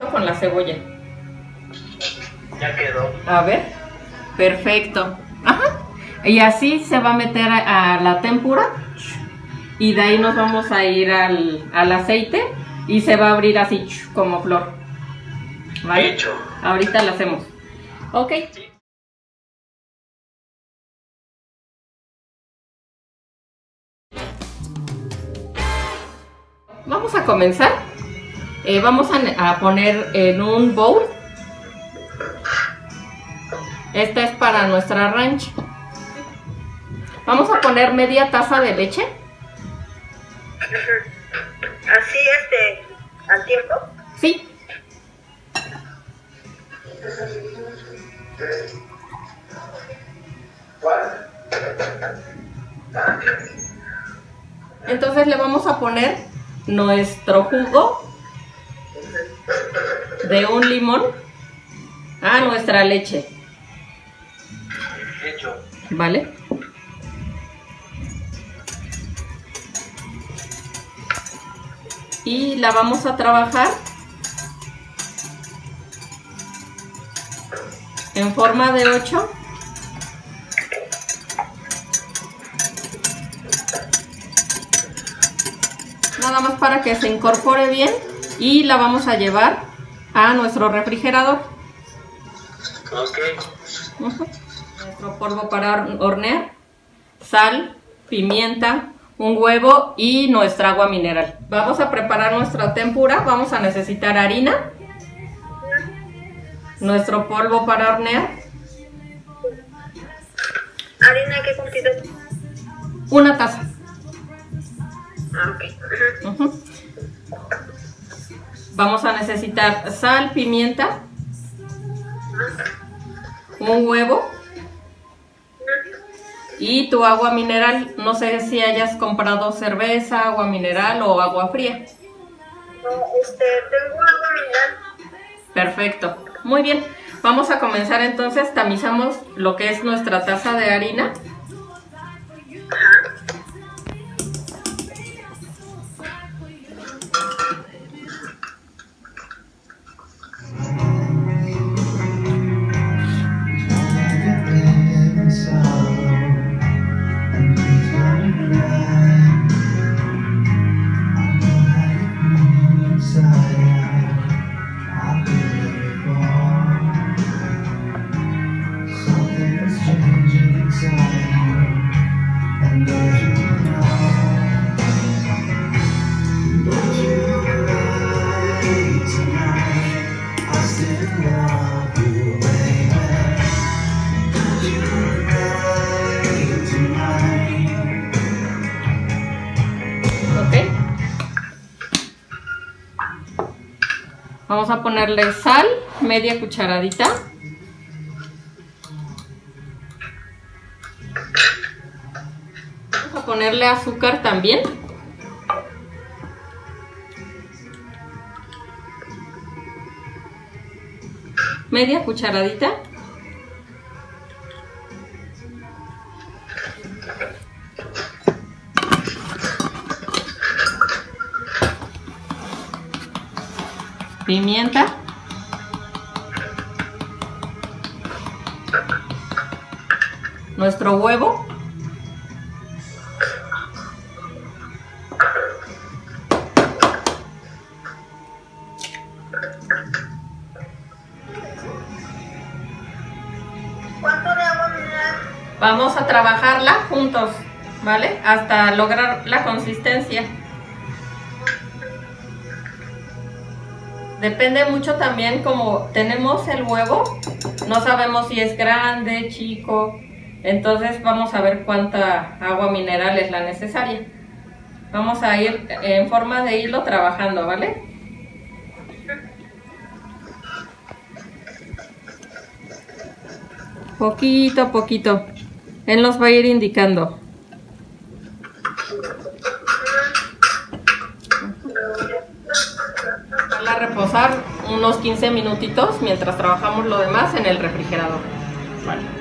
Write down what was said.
con la cebolla. Ya quedó. A ver, perfecto. Ajá. Y así se va a meter a la tempura. Y de ahí nos vamos a ir al aceite. Y se va a abrir así como flor. ¿Vale? Hecho. Ahorita lo hacemos. Ok. Vamos a comenzar. Vamos a poner en un bowl. Esta es para nuestra ranch. Vamos a poner media taza de leche. ¿Así al tiempo? Sí. Entonces le vamos a poner nuestro jugo de un limón a nuestra leche. Hecho. ¿Vale? Y la vamos a trabajar en forma de 8. Nada más para que se incorpore bien y la vamos a llevar a nuestro refrigerador. Ok. Nuestro polvo para hornear, sal, pimienta, un huevo y nuestra agua mineral. Vamos a preparar nuestra tempura. Vamos a necesitar harina, nuestro polvo para hornear. ¿Harina qué cantidad? Una taza. Ah, ok. Vamos a necesitar sal, pimienta, un huevo y tu agua mineral. No sé si hayas comprado cerveza, agua mineral o agua fría. No, tengo agua mineral. Perfecto, muy bien. Vamos a comenzar entonces. Tamizamos lo que es nuestra taza de harina. Vamos a ponerle sal, media cucharadita. Vamos a ponerle azúcar también. Media cucharadita. Pimienta. Nuestro huevo. ¿Cuánto de agua mineral? Vamos a trabajarla juntos, ¿vale? Hasta lograr la consistencia. Depende mucho también, como tenemos el huevo, no sabemos si es grande, chico, entonces vamos a ver cuánta agua mineral es la necesaria. Vamos a ir en forma de hilo trabajando, ¿vale? Poquito a poquito, él nos va a ir indicando. A reposar unos 15 minutitos mientras trabajamos lo demás en el refrigerador. Vale.